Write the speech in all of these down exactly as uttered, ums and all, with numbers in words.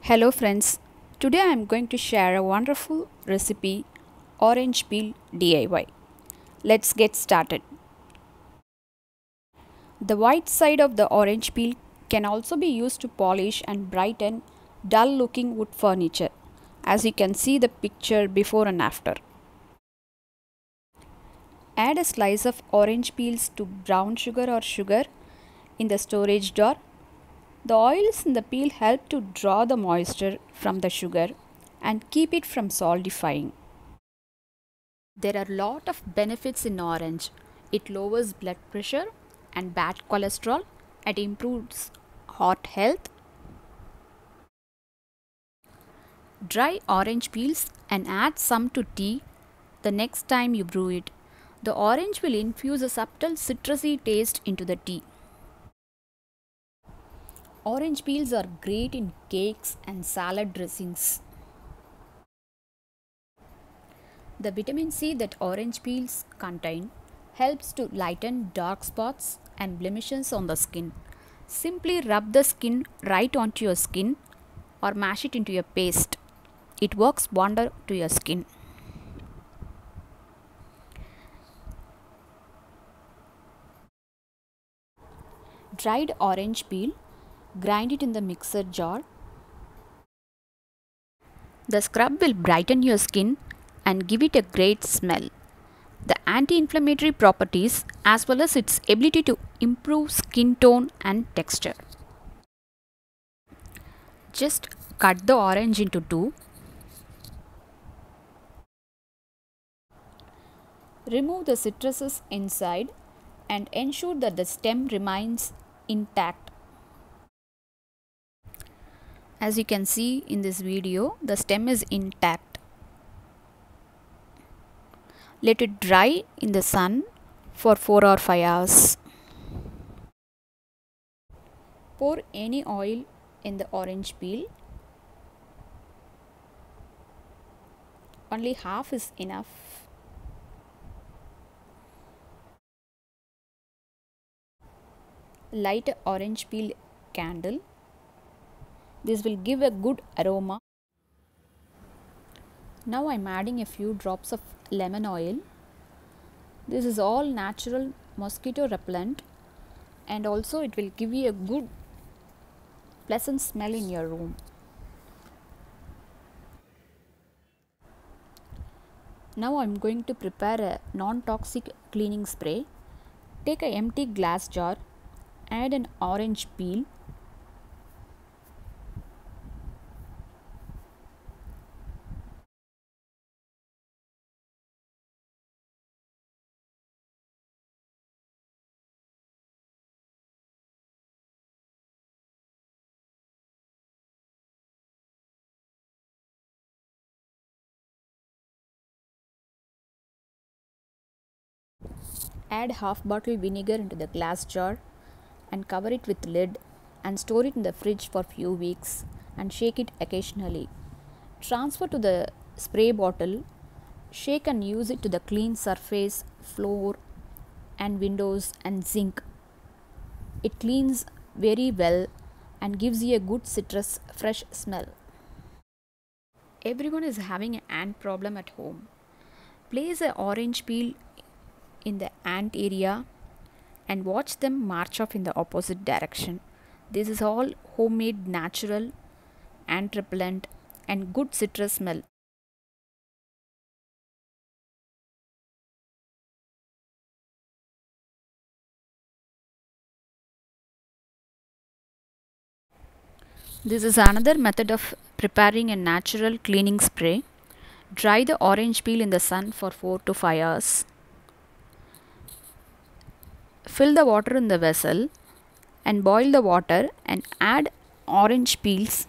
Hello friends, today I am going to share a wonderful recipe, orange peel D I Y. Let's get started. The white side of the orange peel can also be used to polish and brighten dull looking wood furniture, as you can see the picture before and after. Add a slice of orange peels to brown sugar or sugar in the storage jar. The oils in the peel help to draw the moisture from the sugar and keep it from solidifying. There are a lot of benefits in orange. It lowers blood pressure and bad cholesterol. It improves heart health. Dry orange peels and add some to tea the next time you brew it. The orange will infuse a subtle citrusy taste into the tea. Orange peels are great in cakes and salad dressings. The vitamin C that orange peels contain helps to lighten dark spots and blemishes on the skin. Simply rub the skin right onto your skin or mash it into a paste. It works wonder to your skin. Dried orange peel, grind it in the mixer jar. The scrub will brighten your skin and give it a great smell. The anti-inflammatory properties as well as its ability to improve skin tone and texture. Just cut the orange into two. Remove the citruses inside and ensure that the stem remains intact. As you can see in this video, the stem is intact. Let it dry in the sun for four or five hours. Pour any oil in the orange peel. Only half is enough. Light a orange peel candle. This will give a good aroma. Now I am adding a few drops of lemon oil. This is all natural mosquito repellent and also it will give you a good pleasant smell in your room. Now I am going to prepare a non-toxic cleaning spray. Take an empty glass jar, add an orange peel. Add half bottle vinegar into the glass jar and cover it with lid and store it in the fridge for few weeks and shake it occasionally. Transfer to the spray bottle, shake and use it to the clean surface, floor and windows and zinc. It cleans very well and gives you a good citrus fresh smell. Everyone is having an ant problem at home. Place an orange peel in the ant area and watch them march off in the opposite direction. This is all homemade natural ant repellent and good citrus smell. This is another method of preparing a natural cleaning spray. Dry the orange peel in the sun for four to five hours. Fill the water in the vessel and boil the water and add orange peels.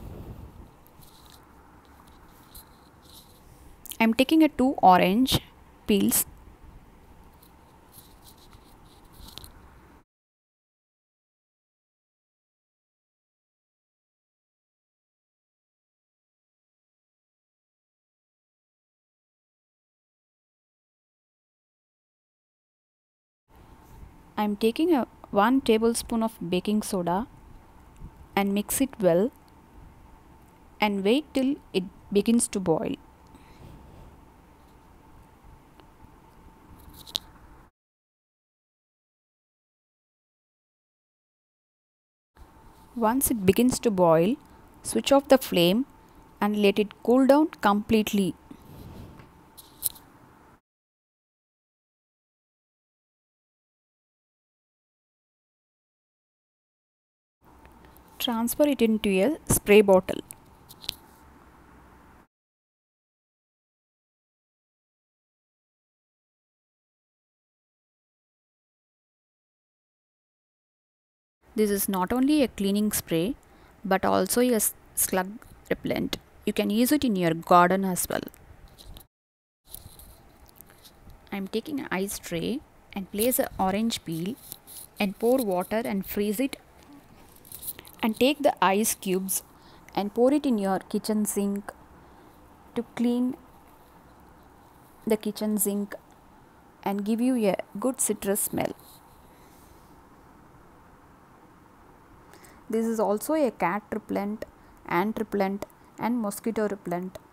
I am taking a two orange peels. I am taking a one tablespoon of baking soda and mix it well. and wait till it begins to boil. Once it begins to boil, switch off the flame and let it cool down completely. Transfer it into a spray bottle. This is not only a cleaning spray but also a slug repellent. You can use it in your garden as well. I am taking an ice tray and place an orange peel and pour water and freeze it, and take the ice cubes and pour it in your kitchen sink to clean the kitchen sink and give you a good citrus smell. This is also a cat repellent, ant repellent and mosquito repellent.